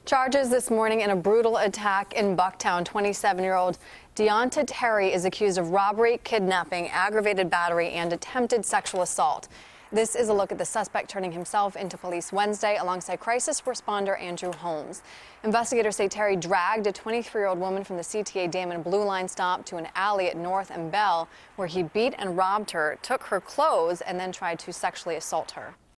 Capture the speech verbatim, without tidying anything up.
Charges this morning in a brutal attack in Bucktown. twenty-seven-year-old Deonta Terry is accused of robbery, kidnapping, aggravated battery, and attempted sexual assault. This is a look at the suspect turning himself into police Wednesday alongside crisis responder Andrew Holmes. Investigators say Terry dragged a twenty-three-year-old woman from the C T A Dam and Blue Line stop to an alley at North and Bell, where he beat and robbed her, took her clothes, and then tried to sexually assault her.